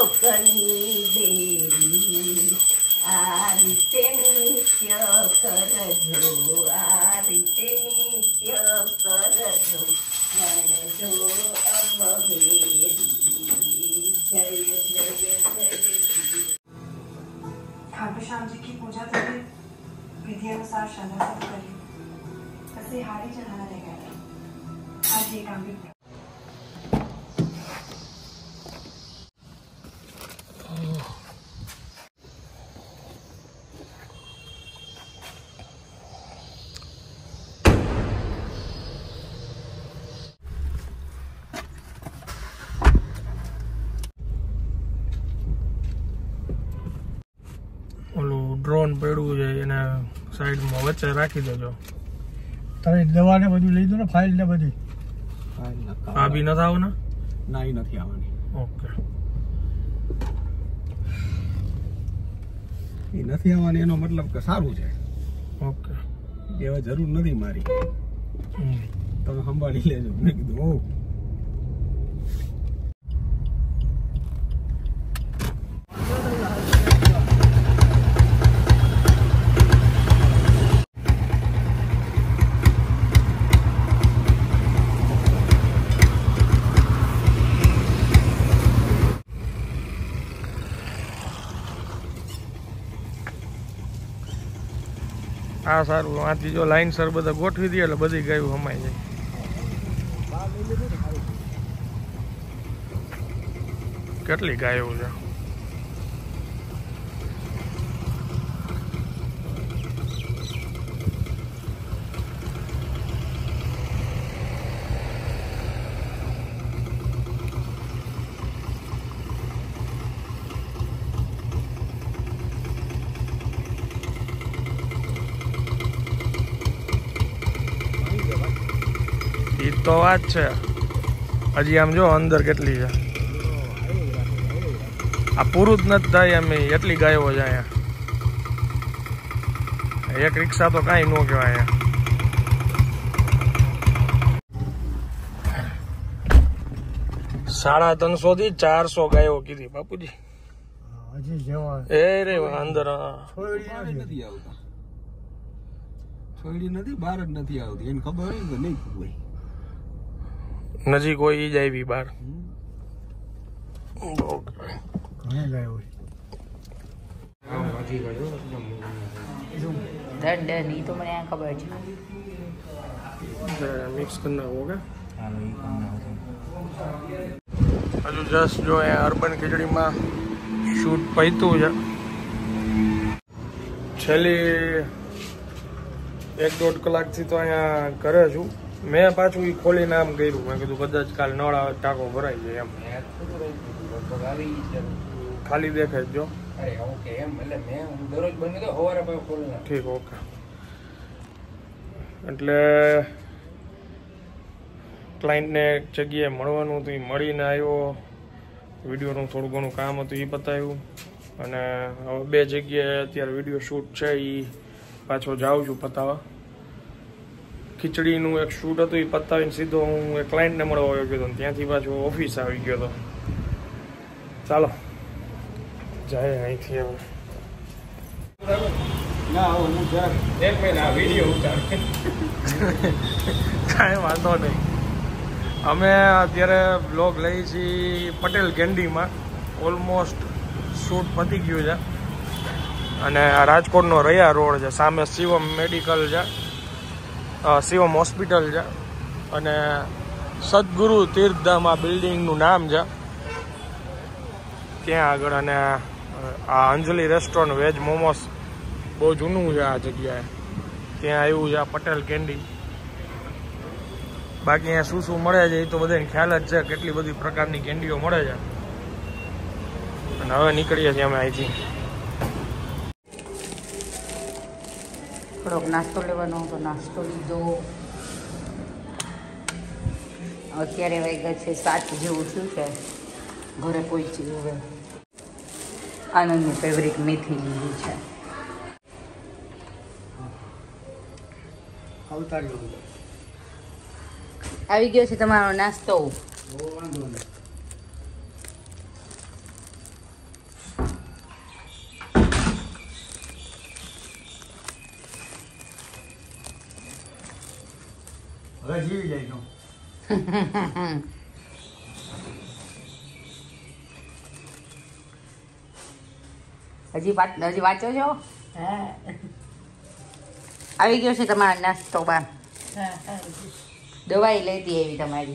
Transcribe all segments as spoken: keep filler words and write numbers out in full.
લોકની દેવી આ રીતે નિત્ય કરજો આ રીતે નિત્ય કરજો વણજો અમહેરી जय जय जय खाटू श्याम जी की पूजा तो भी विधि अनुसार श्रद्धा से करी ऐसे हारी चढ़ाना रह गया आज ये काम भी ડ્રોન પડ્યું છે એને સાઈડમાં વચ્ચે રાખી દેજો. તમે દવા ને બધું લઈ દો ને, ફાઇલ ને બધી. આ બી નથી આવવાના? ના, એ નથી આવવાની. ઓકે, એ નથી આવવાની એનો મતલબ કે સારું છે. ઓકે, એવા જરૂર નથી મારી, તમે સંભાળી લેજો. મેં કીધું ઓ આ સારું. આથી જો લાઈન સર બધા ગોઠવી દે એટલે બધી ગાયું હમાઈ જાય. કેટલી ગાયો છે? તો વાત છે. હજી આમ જો અંદર કેટલી છે, આ પૂરું જ નથી થાય એમ એટલી ગાયો છે અહીંયા. એક રિક્ષા તો કાંઈ ન કહેવાય અહીંયા. સાડા ત્રણસો થી ચારસો ગાયો કીધી બાપુજી. એ રે અંદર નથી આવતા, છોડી નથી, બહાર જ નથી આવતી. એને ખબર હોય તો નહીં હોય. નજીક હોય ઈ જ આવી બહાર. નહીં તો મને ખબર છે. મિક્સ કરી નાખો કે હજુ જસ્ટ જો અહીંયા અર્બન ખીચડીમાં શૂટ પૈતું છે. છેલ્લી એક દોઢ કલાકથી તો અહીંયા કરે છું. મેં પાછું એ ખોલીને આમ કર્યું. મેં કીધું કદાચ કાલ નળ આવે ટાંકો ભરાઈ જાય એમ. ખાલી દેખાય જો. ઠીક, ઓકે. એટલે ક્લાયન્ટને એક જગ્યાએ મળવાનું હતું, એ મળીને આવ્યો. વિડીયોનું થોડું ઘણું કામ હતું એ બતાવ્યું. અને હવે બે જગ્યાએ અત્યારે વિડીયો શૂટ છે એ પાછો જાઉં છું પતાવવા. ખીચડીનું એક શૂટ હતું એ પતાવીને સીધો હું એક ક્લાયન્ટને મળવા આવ્યો ગયો હતો. ત્યાંથી પાછો ઓફિસ આવી ગયો હતો. ચાલો જાય અહીંથી હવે. એક મહિના વિડીયો ઉતાર કાંઈ વાંધો નહીં. અમે અત્યારે બ્લોગ લઈ છીએ પટેલ કેન્ડીમાં. ઓલમોસ્ટ શૂટ પતી ગયું છે. અને આ રાજકોટનો રૈયા રોડ છે, સામે શિવમ મેડિકલ છે, શિવમ હોસ્પિટલ છે. અને સદગુરુ તીર્થધામ આ બિલ્ડિંગનું નામ છે ત્યાં આગળ. અને આ અંજલિ રેસ્ટોરન્ટ વેજ મોમોસ બહુ જૂનું છે આ જગ્યાએ. ત્યાં આવ્યું છે આ પટેલ કેન્ડી. બાકી અહીંયા શું શું મળે છે એ તો બધાને ખ્યાલ જ છે, કેટલી બધી પ્રકારની કેન્ડીઓ મળે છે. અને હવે નીકળીએ છીએ અમે અહીંથી. થોડોક નાસ્તો લેવાનો તો નાસ્તો લીધો. અત્યારે વાગ્યા છે સાત જેવું થયું છે. ઘરે પહોંચી હવે આનંદની ફેવરિટ મેથી લીધી છે. આવી ગયો છે તમારો નાસ્તો. હવે જીવી જાય છો. હજી વાત હજી વાંચો છો? હા આવી ગયો છે તમારો નાસ્તો બા. હા હા દવાઈ લેતી એવી તમારી.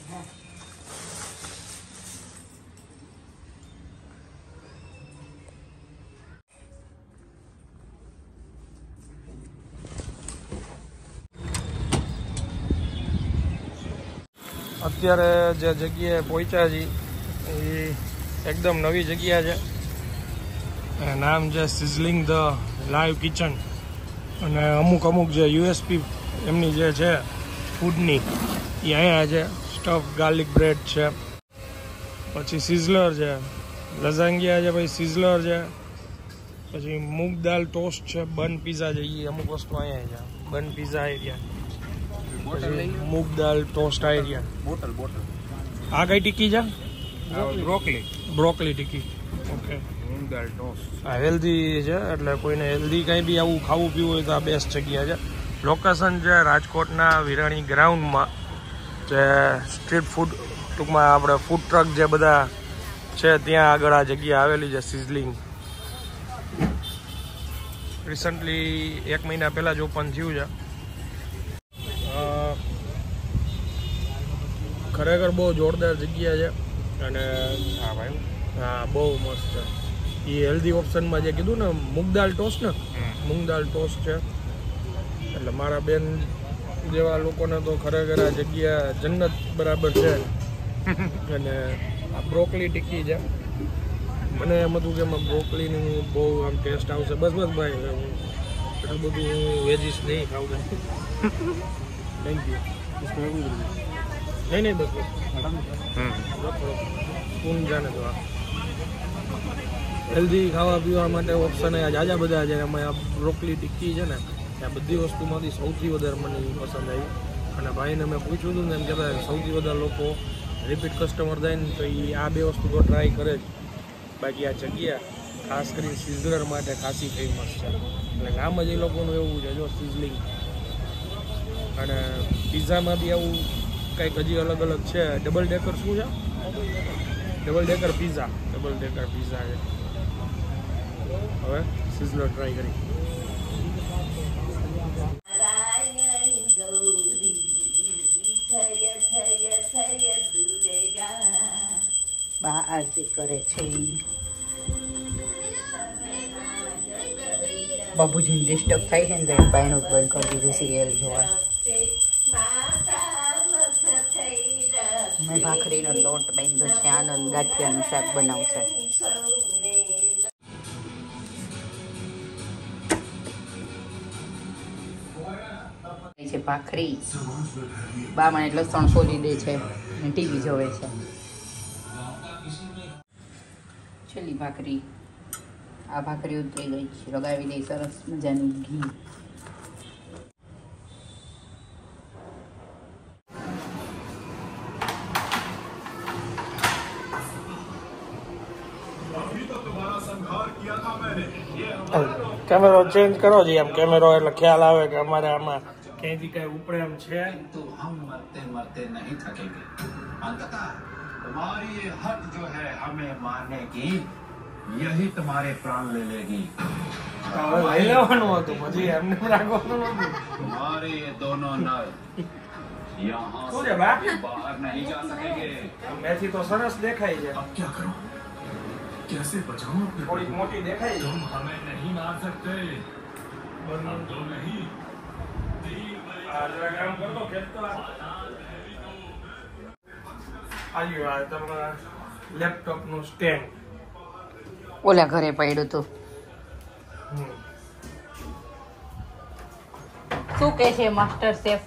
અત્યારે જે જગ્યાએ પહોંચ્યા છીએ એ એકદમ નવી જગ્યા છે. નામ છે સિઝલિંગ ધ લાઈવ કિચન. અને અમુક અમુક જે યુએસપી એમની જે છે ફૂડની એ અહીંયા છે. સ્ટફ ગાર્લિક બ્રેડ છે, પછી સિઝલર છે, લઝાંગિયા છે, પછી સિઝલર છે, પછી મૂગ દાલ ટોસ્ટ છે, બન પીઝા છે. એ અમુક વસ્તુ અહીંયા છે. બન પીઝા એરિયા, પછી moong dal toast area. Bottle bottle આ કઈ ટીકી છે? Broccoli broccoli tikki. Okay. Moong dal toast. આ હેલ્ધી છે, એટલે કોઈને હેલ્ધી કંઈ બી આવું ખાવું પીવું હોય તો આ બેસ્ટ જગ્યા છે. લોકેશન છે રાજકોટના વિરાણી ગ્રાઉન્ડમાં. જે સ્ટ્રીટ ફૂડ, ટૂંકમાં આપણે ફૂડ ટ્રક જે બધા છે ત્યાં આગળ આ જગ્યા આવેલી છે સિઝલિંગ. રિસન્ટલી એક મહિના પહેલાં જ ઓપન થયું છે. ખરેખર બહુ જોરદાર જગ્યા છે. અને હા ભાઈ, હા બહુ મસ્ત છે. એ હેલ્ધી ઓપ્શનમાં જે કીધું ને મૂગ દાલ ટોસ્ટ ને, મૂંગ દાલ ટોસ્ટ છે. એટલે મારા બેન જેવા લોકોને તો ખરેખર આ જગ્યા જન્નત બરાબર છે. અને આ બ્રોકલી ટીકી છે. મને એમ હતું કે એમાં બ્રોકલીનું બહુ આમ ટેસ્ટ આવશે. બસ બસ ભાઈ, હું એટલું બધું હું વેજીસ નહીં ખાવું. Thank you. નહીં નહીં બસ બસ સ્પૂન જાને તો આ હેલ્ધી ખાવા પીવા માટે ઓપ્શન જાજા બધા છે. એમાં આ બ્રોકલી ટિક્કી છે ને, આ બધી વસ્તુમાંથી સૌથી વધારે મને પસંદ આવી. અને ભાઈને મેં પૂછ્યું હતું ને એમ કહેતા સૌથી વધારે લોકો રિપીટ કસ્ટમર થાય ને તો એ આ બે વસ્તુ તો ટ્રાય કરે જ. બાકી આ જગ્યા ખાસ કરીને સિઝલર માટે ખાસી ફેમસ છે. એટલે નામ જ એ લોકોનું એવું છે, જો સિઝલિંગ. અને પિઝામાં બી આવું કંઈક હજી અલગ અલગ છે. ડબલ ડેકર શું છે? Double decker pizza. Double decker pizza છે. હવે સિઝલર ટ્રાય કરી. બા આરતી કરે છે. બાબુજીને ડિસ્ટર્બ થાય છે ને તો બાયણું બંધ કરી દીધું સિરિયલ જોવા. મેં ભાખરીનો લોટ બાંધ્યો છે. આનંદ ગાંઠિયાનું શાક બનાવશે. છે ભાખરી. બા મને લસણ સોલી દે છે અને ટીવી જોવે છે. છેલ્લી ભાખરી. આ ભાખરી ઉતરી ગઈ છે. લગાવી દઈ સરસ મજાનું ઘી. કેમેરો ચેન્જ કરો જી. આમ કેમેરો એટલે ખ્યાલ આવે કે અમારે આમાં ક્યાંયથી કઈ ઉપડે એમ છે. तो हम मरते मरते नहीं थकेंगे अंततः तुम्हारी ये हट जो है हमें मारने की यही तुम्हारे प्राण ले लेगी લઈ લેવાનું હતું, પછી એમને રાખવાનું હતું. तुम्हारे ये दोनों नर यहाँ શું से છે બા? बाहर नहीं जा सकेंगे મેથી તો સરસ દેખાય છે. अब क्या करूं कैसे बचाऊं अपने થોડીક મોટી દેખાય છે. तुम हमें नहीं मार सकते हम तो नहीं આ જરા કામ કરતો ખેંચતો આવ્યું. આ તમારા લેપટોપ નું સ્ટેન્ડ. ઓલા ઘરે પડ્યું હતું. શું કે છે માસ્ટર શેફ?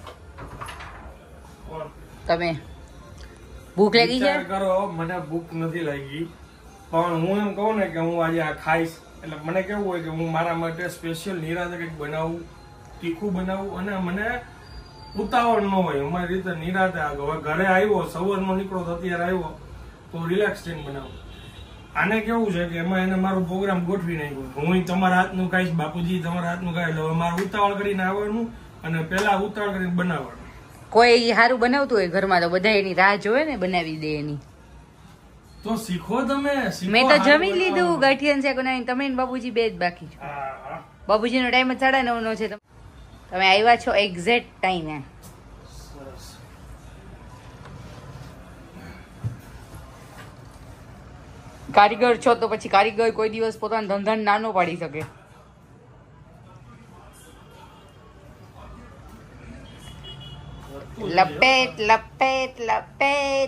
તમે ભૂખ લાગી છે? વિચાર કરો, મને ભૂખ નથી લાગી, પણ હું એમ કહું ને કે હું આજે આ ખાઈશ એટલે મને કેવું હોય કે હું મારા માટે સ્પેશિયલ નિરાતે કંઈક બનાવું, તીખું બનાવું. અને મને ઉતાવળ ન હોય. અમારી રીતે નિરાતે આગળ. હવે ઘરે આવ્યો, સવારનો નીકળો તો અત્યારે આવ્યો તો રિલેક્સ થઈને બનાવું. આને કેવું છે કે એમાં એને મારો પ્રોગ્રામ ગોઠવી નાખ્યો. હું તમારા હાથનું ખાઈશ, બાપુજી તમારા હાથનું ખાઈ. એટલે મારે ઉતાવળ કરીને આવવાનું અને પહેલા ઉતાવળ કરીને બનાવવાનું. કોઈ સારું બનાવતું હોય ઘરમાં તો બધા એની રાહ જોવે ને બનાવી દે એની. તો શીખો તમે. મેં તો જમી લીધું ગાંઠિયાનું શાક બનાવીને. તમે ને બાબુજી બે જ બાકી છો. બાબુજીનો ટાઈમ જ સાડા નવ નો છે. તમે આવ્યા છો એક્ઝેક્ટ ટાઈમે. કારીગર છો તો પછી કારીગર કોઈ દિવસ પોતાનો ધંધા નાનો પાડી શકે. લપેટ લપેટ લપેટ.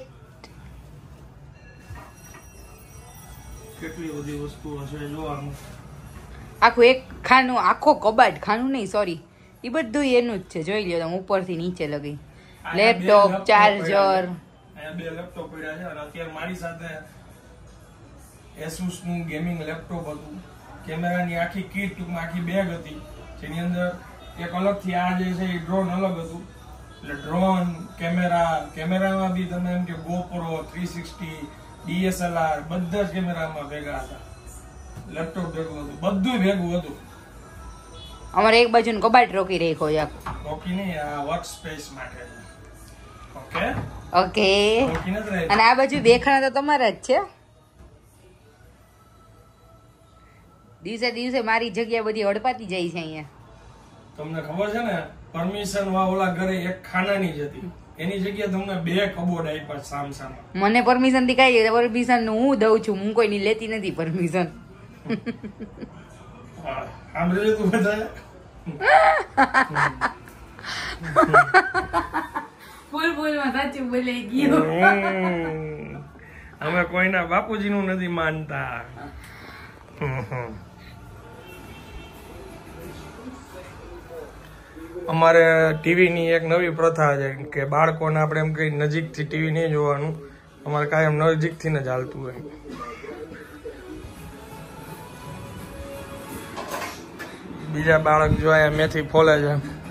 કેટલી બધી વસ્તુ હશે જોવાનું. આખું એક ખાનું, આખો કબાટ, ખાનું નહીં સોરી, એ બધું એનું જ છે. જોઈ લ્યો તમે ઉપરથી નીચે લગી. Laptop, charger. અહીંયા બે લેપટોપ પડ્યા છે અને અત્યારે મારી સાથે એસુસ નું ગેમિંગ લેપટોપ હતું. કેમેરાની આખી કીટ, ટૂંકમાં આખી બેગ હતી, જેની અંદર એક અલગથી આ જે છે એ ડ્રોન અલગ હતું. એટલે ડ્રોન, કેમેરા, કેમેરામાં બી તમે એમ કે ગોપ્રો, થ્રી સિક્સટી, ડીએસએલઆર બધા જ કેમેરામાં ભેગા હતા. લેપટોપ ભેગું હતું, બધું ભેગું હતું. અમારે એક બાજુ કબાટ રોકી રાખ્યો છે. રોકી નહીં, આ વર્ક સ્પેસ માટે છે. Okay okay. રોકી નથી રહી. અને આ બાજુ બે ખાના તો તમારા જ છે. દિવસે દિવસે મારી જગ્યા બધી હડપાતી જાય છે અહીંયા. તમને ખબર છે ને, પરમિશન વા ઓલા ઘરે એક ખાનાની જ હતી, એની જગ્યાએ તમને બે કબોર્ડ આપ્યા સામ સામે. મને પરમિશન થી કઈ પરમિશન નું હું દઉં છું, હું કોઈની લેતી નથી પરમિશન. સાંભળી તું બધા બોલ બોલ માં સાચું બોલાઈ ગયું. અમે કોઈના બાપુજી નું નથી માનતા. અમારે ટીવી ની એક નવી પ્રથા છે કે બાળકોને આપણે એમ કઈ નજીકથી ટીવી નહીં જોવાનું. અમારે કાયમ નજીકથી ને જ હાલતું હોય. બીજા બાળક જો અહીંયા મેથી ફોલે છે.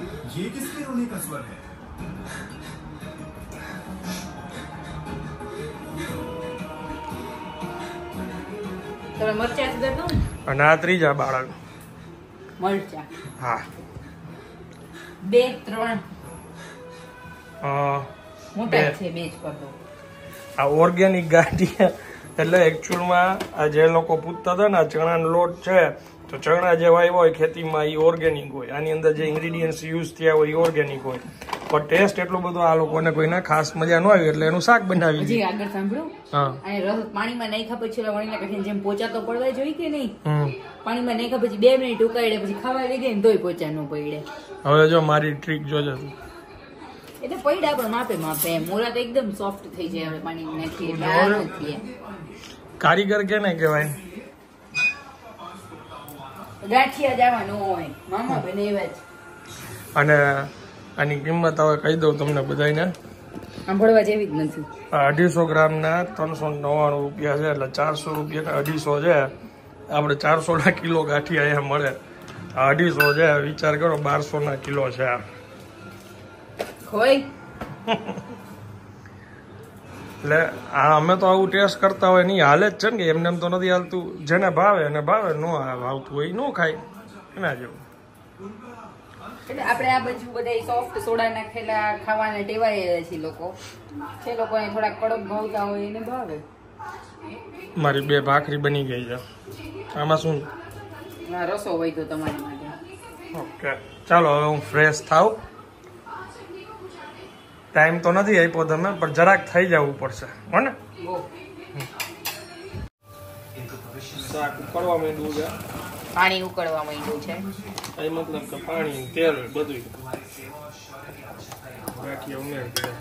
તમે મરચા સુધર દો. અને આ ત્રીજા બાળક. મરચા હા, બે ત્રણ અ, મોટા બે. છે, બે જ કર દો. આ ઓર્ગેનિક ગાંઠિયા એટલે એકચ્યુઅલમાં આ જે લોકો પૂછતા હતા ને, આ ચણાનો લોટ છે તો ચણા જે વાવ્યા હોય ખેતીમાં એ ઓર્ગેનિક હોય. આની અંદર જે ઇન્ગ્રીડિયન્ટ્સ યુઝ થયા હોય એ ઓર્ગેનિક હોય, પણ ટેસ્ટ એટલો બધો આ લોકોને કોઈને ખાસ મજા ન આવી એટલે એનું શાક બનાવી હજી દીધું. આગળ સાંભળો. હા, અને રસ પાણીમાં નાખ્યા પછી ઓલા વણીના કાઢીને જેમ પોચા તો પડવા જોઈએ કે નહીં, હમ. પાણીમાં નાખ્યા પછી બે મિનિટ ઉકાળે પછી ખાવા લઈ ગઈ ને તોય પોચા ન પડે. હવે જો મારી ટ્રીક જોજે તું. એટલે પૈડા પણ માપે માપે એમ. મોરા તો એકદમ સોફ્ટ થઈ જાય હવે પાણી નાખીએ એટલે આ નથી. કારીગર કેને કહેવાય? ગાંઠિયા જવાનું હોય મામા બને એવા જ. અને આની કિંમત હવે કહી દઉં તમને બધાને. સાંભળવા જેવી જ નથી. અઢીસો ગ્રામના ત્રણસો નવ્વાણું રૂપિયા છે, એટલે ચારસો રૂપિયા અઢીસો છે. આપણે ચારસો ના કિલો ગાંઠિયા અહીંયા મળે. આ અઢીસો છે, વિચાર કરો બારસો ના કિલો છે. હોય એટલે આ અમે તો આવું ટેસ્ટ કરતા હોય નહીં, હાલે જ છે ને, કે એમને એમ તો નથી હાલતું. જેને ભાવે અને ભાવે, નો ભાવતું હોય નો ખાય એના જેવું. એટલે આપણે આ બાજુ બધા સોફ્ટ સોડા નાખેલા ખાવાના ટેવાયેલા છે લોકો. છે લોકોને થોડા કડક ભાવતા હોય એને ભાવે. મારી બે ભાખરી બની ગઈ છે. આમાં શું? આ રસો હોય તો તમારી માટે. ઓકે, ચાલો હવે હું ફ્રેશ થાવ. ટાઈમ તો નથી આપ્યો તમે, પણ જરાક થઈ જવું પડશે હો ને. શાક ઉકળવા માંડ્યું છે. પાણી ઉકળવા માંડ્યું છે. એ મતલબ કે પાણી, તેલ બધું ગાંઠિયા ઉમેરી દીધા.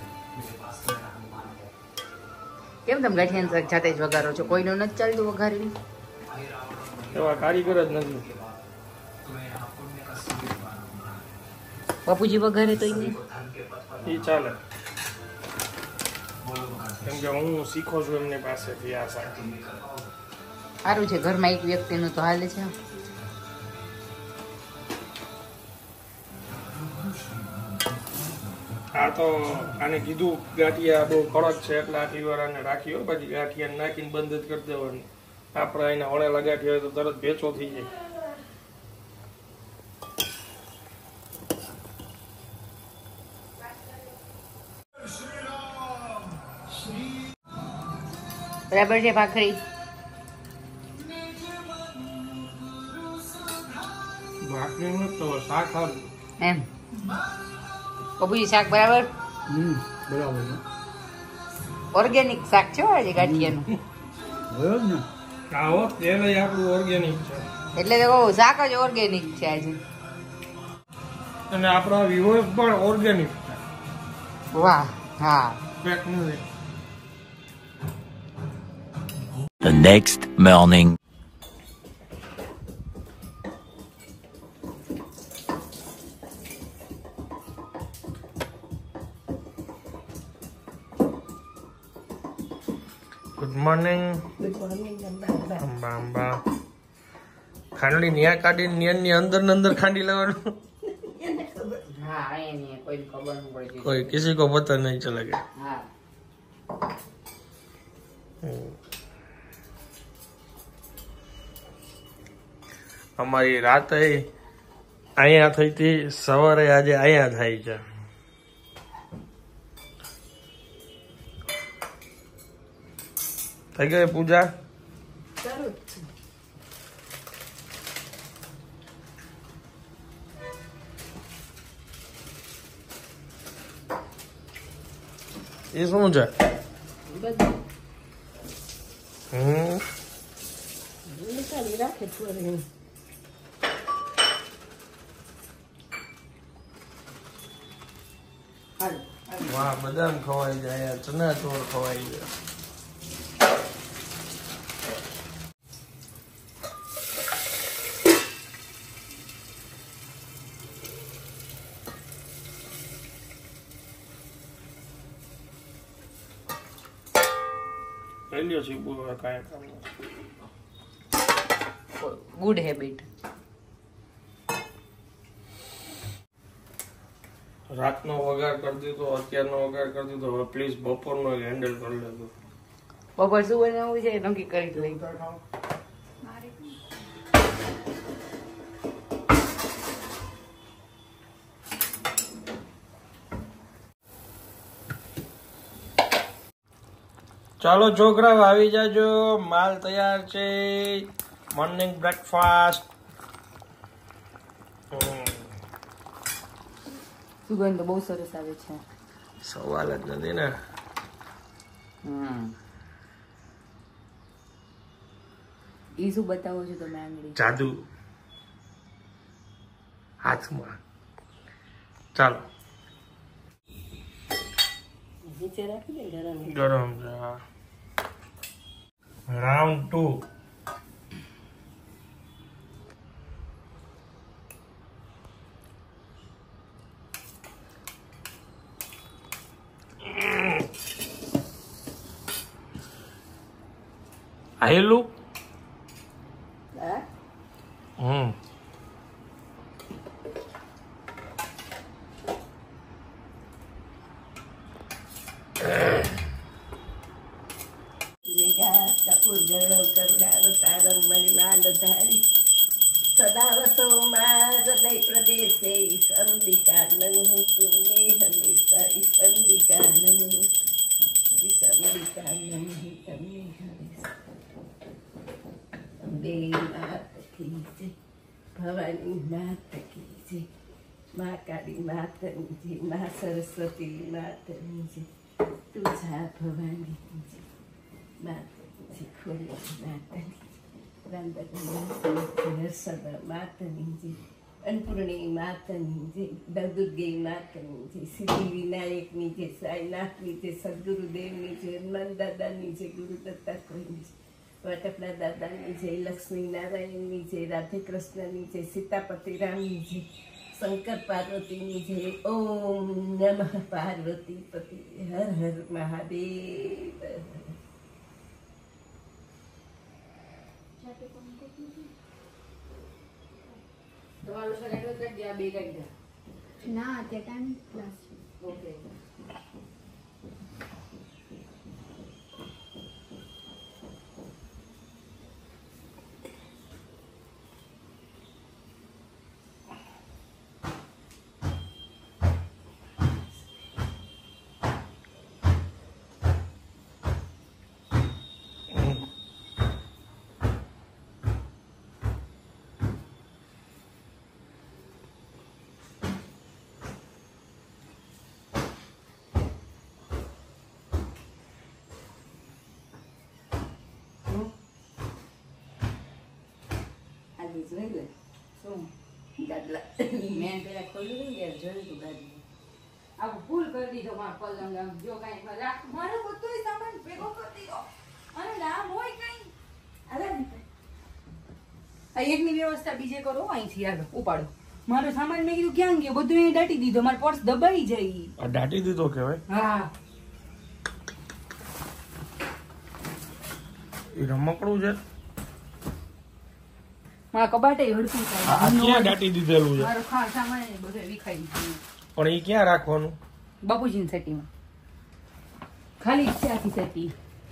કેમ તમે ગાંઠિયાનું શાક જાતે જ વઘારો છો? કોઈનું નથી ચાલતું વઘારી? એવા કારીગર જ નથી. બાપુજી વઘારે તો નહીં. એ ચાલે, કેમ કે હું શીખો છું એમની પાસેથી આ શાક. સારું છે, ઘરમાં એક વ્યક્તિનું તો હાલે છે. આ તો આને કીધું ગાંઠિયા બહુ કડક છે એટલે આટલી વાર આને રાખ્યો, પછી ગાંઠિયા નાખીને બંધ જ કરી દેવાનું. આપણે એના વણેલા ગાંઠિયા હોય તો તરત ભેચો થઈ જાય. બરાબર છે ભાખરી? ભાખરી તો શાક સારું એમ પપ્પુજી શાક બરાબર? હમ બરાબર છે. ઓર્ગેનિક શાક છે આજે ગાંઠિયાનું. બરાબર ને આવો તેલ આપણું ઓર્ગેનિક છે એટલે તો કહું શાક જ ઓર્ગેનિક છે આજે. અને આપણા વ્યુઅર્સ પણ ઓર્ગેનિક છે. વાહ હા. ફેક નથી. The next morning. Good morning. અંબા અંબા ખાંડલી ન્યા કાઢી ન્યાની અંદર ને અંદર ખાંડી લેવાનું. હા અહીંયા કોઈ ખબર ન પડે. કોઈ કિસી કો પતા નહીં ચલેગા. હા અમારી રાત અહીંયા થઈ હતી, સવારે આજે અહીંયા થાય છે. થઈ ગઈ પૂજા? એ શું છે? હમ વાહ, બદામ ખવાઈ જાય, ચના ચોળ ખવાઈ જાય. Good habit. રાતનો વગાર કરી દીધો, અત્યારનો વગાર કરી દીધો. હવે પ્લીઝ બપોરનો હેન્ડલ કરી લેજો. બપોર શું બનાવવું છે નક્કી કરી લઈ. ચાલો છોકરાઓ આવી જાજો, માલ તૈયાર છે. Morning breakfast. સુગંધ બહુ સરસ આવે છે. સવાલ જ નથી ને. હમ ઈ શું બતાવો છો તમે આંગળી? જાદુ હાથમાં. ચાલો ગરમ છે. Round two. આયેલું. હમ કપૂર ગણો કરુણાવતારમ મણિમાલધારી સદા વસો માં હૃદય પ્રદેશે ઈશંબિકાનંદ તુમે હંમેશા ઈશંબિકાનંદ ઈશંબિકાનંદ તમે અંબે માત કી જય, ભવાની માત કી જય, મા કાળી માતની જય, મા સરસ્વતી માતની જય, તુજા ભવાની જય, માતની ખોલી માતની સદા માતની જય, અન્નપૂર્ણી માતની જય, દુર્ગે માતની જય, સિદ્ધિ વિનાયકની જય, સાઈનાથની જય, સદગુરુદેવની જય, હનુમાન દાદાની જય, ગુરુ દત્તાત્રેયની જય, વટપડા દાદાની જય, લક્ષ્મી નારાયણની જય, રાધે કૃષ્ણની જય, સીતાપતિ રામની જય, શંકર પાર્વતીની જય. ઓમ નમઃ પાર્વતી પતિ. હર હર મહાદેવ. તમારું સગાઈ કરી દે, આ બે કરી દે. ના તે ટાઈમ ક્લાસ છે. ઓકે. ગાડી જોઈ લે શું ગાડલા મેં પેલા ખોલ્યું ને ત્યારે જોયું તું ગાડી આવું ફૂલ કરી દીધો મારો પલંગ આમ જો કાંઈ રાખ મારો બધો સામાન ભેગો કરી દીધો અને નામ હોય કઈ અરે આ એકની વ્યવસ્થા બીજે કરો અહીંથી આગળ ઉપાડો મારો સામાન મેં કીધું ક્યાં ગયો બધું અહીં દાટી દીધો મારો પર્સ દબાઈ જાય આ દાટી દીધો કહેવાય હા એ રમકડું છે મારા કબાટે હડકું આ થાય ક્યાં દાટી દીધેલું છે મારો ખા સામાન બધો વિખાઈ ગયો પણ એ ક્યાં રાખવાનું બાપુજીની સેટીમાં ખાલી છે આખી સેટી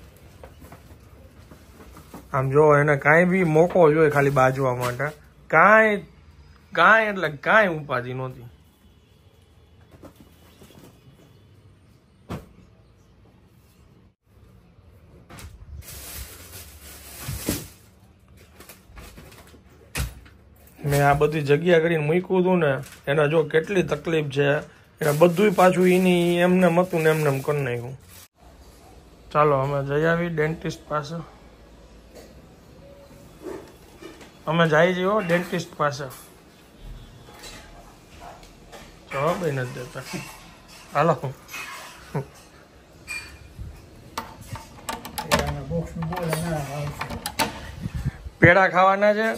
આમ જો એને કાંઈ બી મોકો જોઈએ ખાલી બાજવા માટે કાંઈ કાંઈ એટલે કાંઈ ઉપાધિ નહોતી મેં આ બધી જગ્યા કરીને મૂક્યું હતું ને એના જો કેટલી તકલીફ છે એને બધું પાછું એની એમને હતું ને એમને એમ કરી નાખ્યું ચાલો અમે જઈ આવી ડેન્ટિસ્ટ પાસે અમે જઈ જઈએ ડેન્ટિસ્ટ પાસે જવાબ નથી દેતા હાલો પેડા ખાવાના છે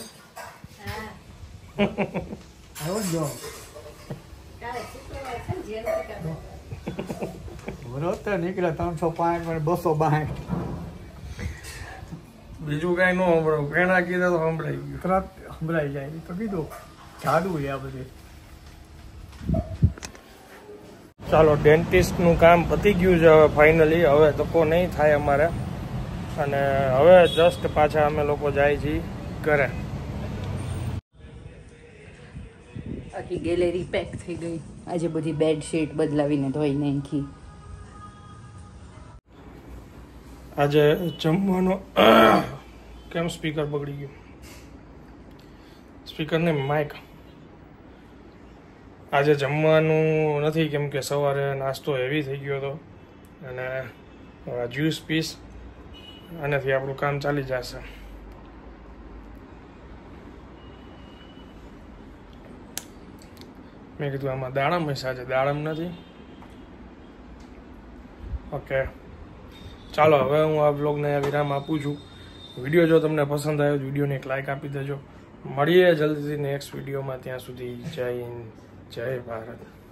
નીકળ્યા ત્રણસો પાંચ બસો બાસઠ બીજું કઈ ન સંભળાવું પેણા કીધા તો સંભળાઈ ગયું તરત સંભળાઈ જાય તો કીધું જાદુ છે આ બધી ચાલો ડેન્ટિસ્ટ નું કામ પતી ગયું છે હવે ફાઇનલી હવે ધક્કો નહીં થાય અમારે અને હવે જસ્ટ પાછા અમે લોકો જાય છીએ ઘરે આખી ગેલેરી પેક થઈ ગઈ આજે બધી બેડશીટ બદલાવીને ધોઈ નાખી આજે જમવાનો કેમ સ્પીકર બગડી ગયું સ્પીકર ને માઇક આજે જમવાનું નથી કેમ કે સવારે નાસ્તો હેવી થઈ ગયો હતો અને જ્યુસ પીસ આનાથી આપણું કામ ચાલી જશે મેં કીધું આમાં દાડમ હશે આજે દાડમ નથી ઓકે ચાલો હવે હું આ બ્લોગને વિરામ આપું છું વિડીયો જો તમને પસંદ આવ્યો વિડીયોને એક લાઇક આપી દેજો મળીએ જલ્દીથી નેક્સ્ટ વિડીયોમાં ત્યાં સુધી જય હિન્દ જય ભારત